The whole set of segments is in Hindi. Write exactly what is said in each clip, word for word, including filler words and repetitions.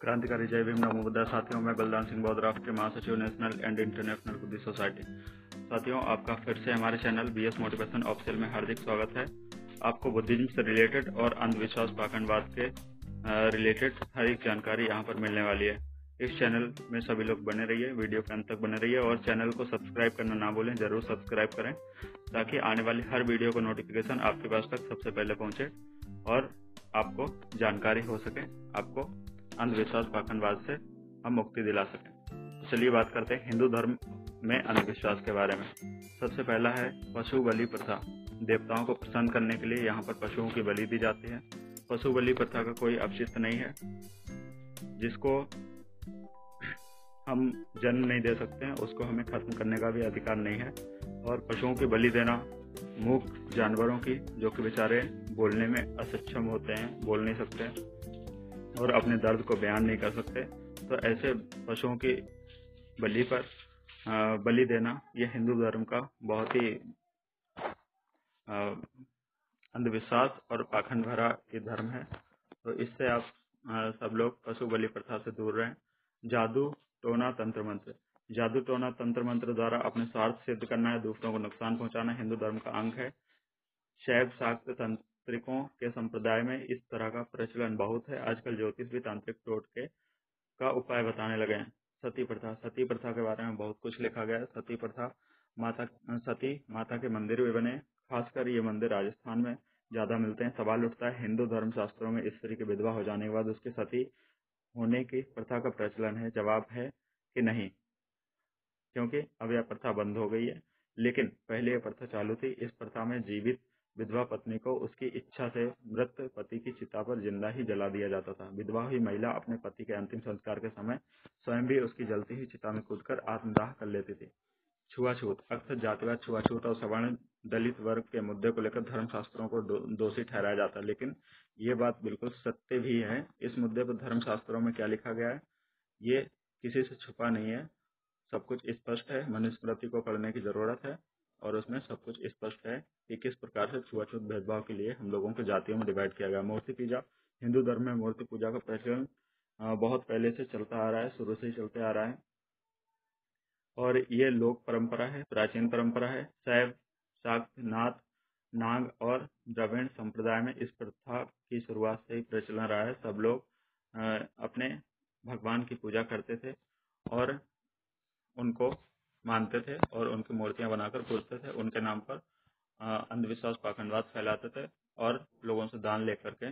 क्रांतिकारी जय भीम नमो बुद्धाय। साथियों, मैं बलदान सिंह बौद्ध, राष्ट्रीय महासचिव national and international Buddhist society. साथियों, आपका फिर से हमारे channel B S motivation official में हार्दिक स्वागत है। आपको बुद्धिज्म से रिलेटेड और अंधविश्वास पाखंडवाद के रिलेटेड हर एक जानकारी यहाँ पर मिलने वाली है। इस चैनल में सभी लोग बने रहिए, वीडियो के अंत तक बने रहिए और चैनल को सब्सक्राइब करना ना भूलें। जरूर सब्सक्राइब करें ताकि आने वाली हर वीडियो का नोटिफिकेशन आपके पास तक सबसे पहले पहुंचे और आपको जानकारी हो सके, आपको अंधविश्वास पाखंडवाद से हम मुक्ति दिला सकें। तो चलिए बात करते हैं हिंदू धर्म में अंधविश्वास के बारे में। सबसे पहला है पशु बलि प्रथा। देवताओं को प्रसन्न करने के लिए यहाँ पर पशुओं की बलि दी जाती है। पशु बलि प्रथा का कोई अपशिष्ट नहीं है जिसको हम जन्म नहीं दे सकते हैं, उसको हमें खत्म करने का भी अधिकार नहीं है। और पशुओं की बलि देना मूक जानवरों की, जो कि बेचारे बोलने में असक्षम होते हैं, बोल नहीं सकते और अपने दर्द को बयान नहीं कर सकते, तो ऐसे पशुओं की बलि पर बलि देना यह हिंदू धर्म का बहुत ही अंधविश्वास और पाखंड भरा ये धर्म है। तो इससे आप सब लोग पशु बलि प्रथा से दूर रहें। जादू टोना तंत्र मंत्र। जादू टोना तंत्र मंत्र द्वारा अपने स्वार्थ सिद्ध करना है, दूसरों को नुकसान पहुंचाना हिंदू धर्म का अंग है। शैव शाक्त तांत्रिकों के संप्रदाय में इस तरह का प्रचलन बहुत है। आजकल ज्योतिष भी तांत्रिक टोटके का उपाय बताने लगे हैं। सती प्रथा। सती प्रथा के बारे में बहुत कुछ लिखा गया है। सती प्रथा, माता सती माता के मंदिर भी बने, खासकर ये मंदिर राजस्थान में ज्यादा मिलते हैं। सवाल उठता है, हिंदू धर्म शास्त्रों में स्त्री के विधवा हो जाने के बाद उसके सती होने की प्रथा का प्रचलन है? जवाब है कि नहीं, क्योंकि अब यह प्रथा बंद हो गई है। लेकिन पहले यह प्रथा चालू थी। इस प्रथा में जीवित विधवा पत्नी को उसकी इच्छा से मृत पति की चिता पर जिंदा ही जला दिया जाता था। विधवा हुई महिला अपने पति के अंतिम संस्कार के समय स्वयं भी उसकी जलती हुई चिता में कूदकर आत्मदाह कर लेती थी। छुआछूत। अक्सर जातिवाद, छुआछूत और सवर्ण दलित वर्ग के मुद्दे को लेकर धर्मशास्त्रों को दो, दोषी ठहराया जाता है, लेकिन ये बात बिल्कुल सत्य भी है। इस मुद्दे पर धर्मशास्त्रों में क्या लिखा गया है ये किसी से छुपा नहीं है, सब कुछ स्पष्ट है। मनुस्मृति को पढ़ने की जरूरत है और उसमें सब कुछ स्पष्ट है कि किस प्रकार से छुआछूत भेदभाव के लिए हम लोगों को जातियों में डिवाइड किया गया। मूर्ति पूजा। हिंदू धर्म में मूर्ति पूजा का प्रचलन बहुत पहले से चलता आ रहा है, शुरू से ही चलते आ रहा है और ये लोक परंपरा है, प्राचीन परंपरा है। शैव शाक्त नाथ नाग और द्रविड़ संप्रदाय में इस प्रथा की शुरुआत से ही प्रचलन रहा है। सब लोग अपने भगवान की पूजा करते थे और उनको मानते थे और उनकी मूर्तियां बनाकर पूजते थे। उनके नाम पर अंधविश्वास पाखंडवाद फैलाते थे और लोगों से दान लेकर के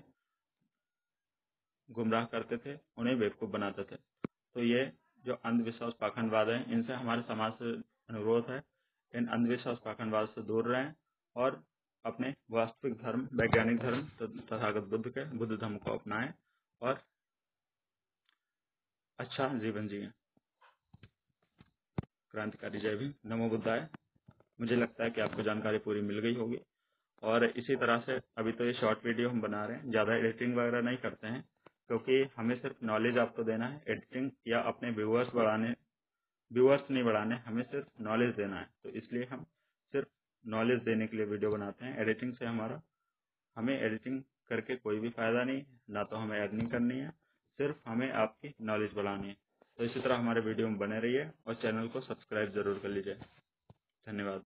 गुमराह करते थे, उन्हें बेवकूफ बनाते थे। तो ये जो अंधविश्वास पाखंडवाद है, इनसे हमारे समाज से अनुरोध है, इन अंधविश्वास पाखंडवाद से दूर रहें और अपने वास्तविक धर्म, वैज्ञानिक धर्म तथागत बुद्ध के बुद्ध धर्म को अपनाएं और अच्छा जीवन जिएं। क्रांतिकारी जय भीम नमो बुद्धाय। मुझे लगता है कि आपको जानकारी पूरी मिल गई होगी और इसी तरह से अभी तो ये शॉर्ट वीडियो हम बना रहे हैं, ज़्यादा एडिटिंग वगैरह नहीं करते हैं क्योंकि हमें सिर्फ नॉलेज आपको देना है। एडिटिंग या अपने व्यूअर्स बढ़ाने व्यूअर्स नहीं बढ़ाने, हमें सिर्फ नॉलेज देना है। तो इसलिए हम सिर्फ नॉलेज देने के लिए वीडियो बनाते हैं। एडिटिंग से हमारा हमें एडिटिंग करके कोई भी फायदा नहीं, ना तो हमें अर्निंग करनी है, सिर्फ हमें आपकी नॉलेज बढ़ानी है। तो इसी तरह हमारे वीडियो में बने रहिए और चैनल को सब्सक्राइब जरूर कर लीजिए। धन्यवाद।